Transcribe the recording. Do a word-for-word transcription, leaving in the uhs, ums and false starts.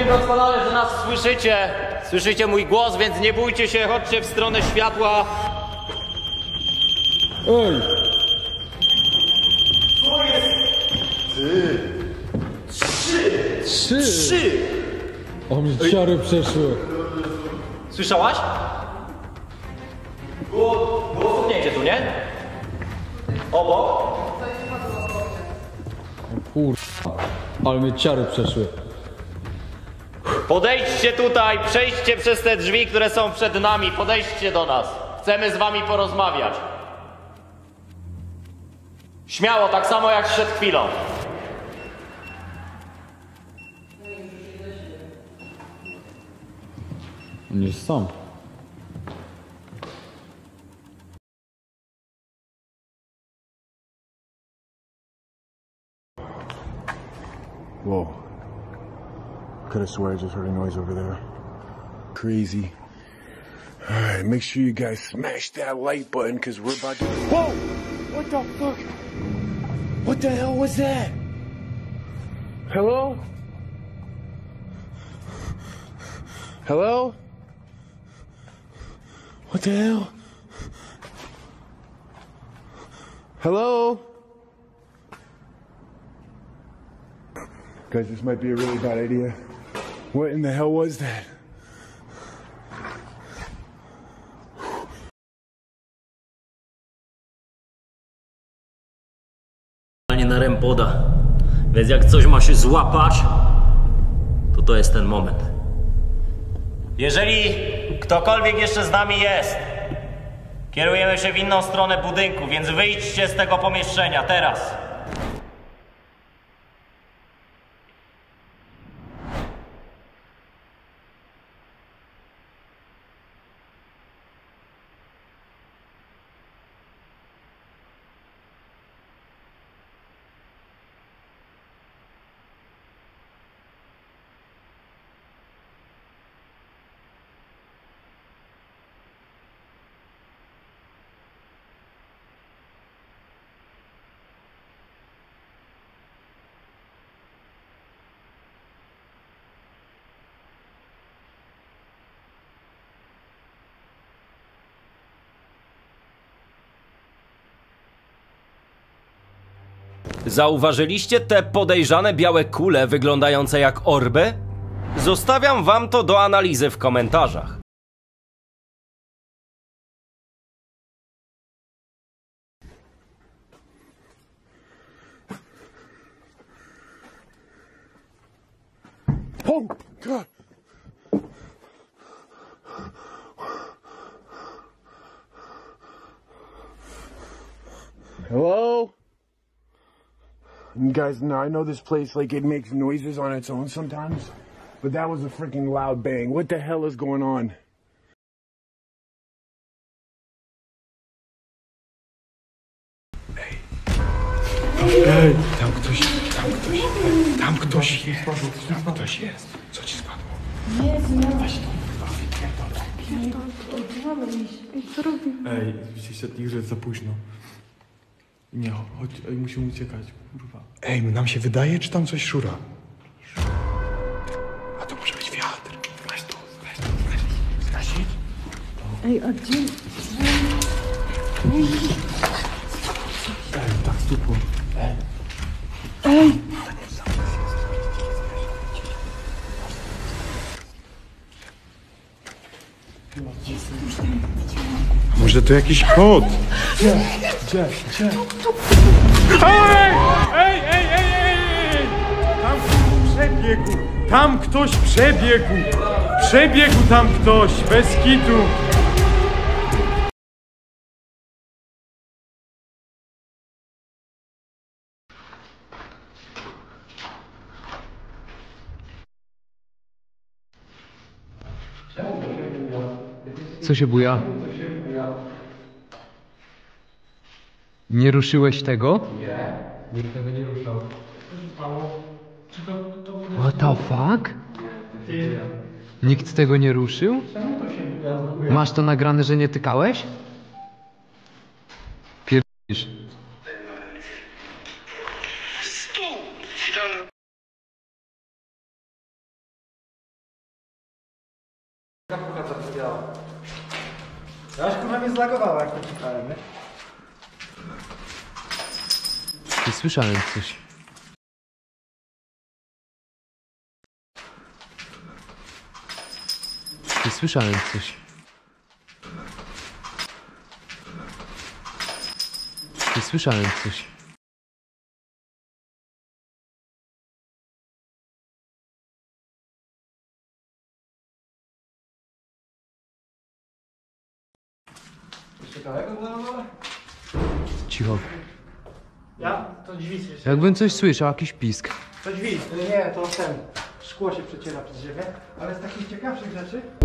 Wiem doskonale, że nas słyszycie. Słyszycie mój głos, więc nie bójcie się, chodźcie w stronę światła. Ej! Co jest? Ty! Trzy! Trzy! Trzy! O mnie ciary przeszły. Słyszałaś? Było, było stuknięcie tu, nie? Obok. O kurwa. Ale mnie ciary przeszły. Podejdźcie tutaj, przejdźcie przez te drzwi, które są przed nami. Podejdźcie do nas. Chcemy z wami porozmawiać. Śmiało, tak samo jak przed chwilą. On jest sam. Whoa. Could have swear I just heard a noise over there. Crazy. Alright, make sure you guys smash that like button because we're about to... Whoa! What the fuck? What the hell was that? Hello? Hello? What the hell? Hello? Guys, this might be a really bad idea. What in the hell was that? Nie na rempoda. Więc jak coś ma się złapać, to to jest ten moment. Jeżeli ktokolwiek jeszcze z nami jest, kierujemy się w inną stronę budynku, więc wyjdźcie z tego pomieszczenia teraz. Zauważyliście te podejrzane białe kule wyglądające jak orby? Zostawiam wam to do analizy w komentarzach. Oh, God. Hello? You guys know, I know this place, like, it makes noises on its own sometimes, but that was a freaking loud bang. What the hell is going on? Ej. Ej, tam ktoś, tam ktoś, tam ktoś jest, tam ktoś jest. Co ci spadło? Nie, nie. Weź to, kurwa, wypierdolę. Co robimy? Ej, widzicie, że jest za późno. Nie, chodź, ej, musimy uciekać, kurwa. Ej, nam się wydaje, czy tam coś szura? A to może być wiatr. Weź to, weź to, weź to. Zgasić? Ej, a gdzie? Ej, tak stukło. Ej. Ej! Może to jakiś kot? Gdzie? Gdzie? Gdzie? Ej! Ej, ej, ej, ej, ej! Tam ktoś przebiegł! Tam ktoś przebiegł! Przebiegł tam ktoś! Bez kitu! Co się buja? Nie ruszyłeś tego? Nie. Nikt tego nie ruszał. What the fuck? Nikt tego nie ruszył? Masz to nagrane, że nie tykałeś? Pierdolisz. mnie zlagowało, jak to czytałem, nie? Nie słyszałem coś. Nie słyszałem coś. Nie słyszałem coś. Jeszcze daleko było na dole? Cicho. Ja? To drzwi słyszę. Jakbym coś słyszał, jakiś pisk. To drzwi. Nie, to ten. Szkło się przeciera przez ziemię. Ale z takich ciekawszych rzeczy